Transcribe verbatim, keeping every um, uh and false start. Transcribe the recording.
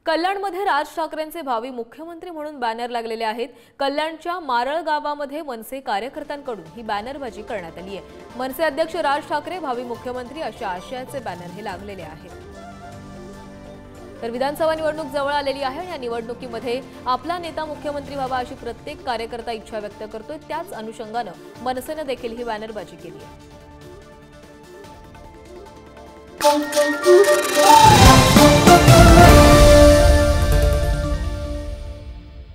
कल्याणमध्ये राज ठाकरेंचे भावी मुख्यमंत्री म्हणून बॅनर लागलेले आहेत। कल्याणच्या मारळ गावामध्ये मनसे कार्यकर्त्यांकडून ही बॅनरबाजी करण्यात आली आहे। मनसे अध्यक्ष राज ठाकरे भावी मुख्यमंत्री अशा आशयाचे बॅनर हे लागलेले आहेत। तर विधानसभा निवडणूक जवळ आलेली आहे आणि या निवडणुकीमध्ये आपला नेता मुख्यमंत्री व्हावा अशी प्रत्येक कार्यकर्ता इच्छा व्यक्त करतोय। त्याच अनुषंगाने मनसेने देखील ही बॅनरबाजी केली आहे।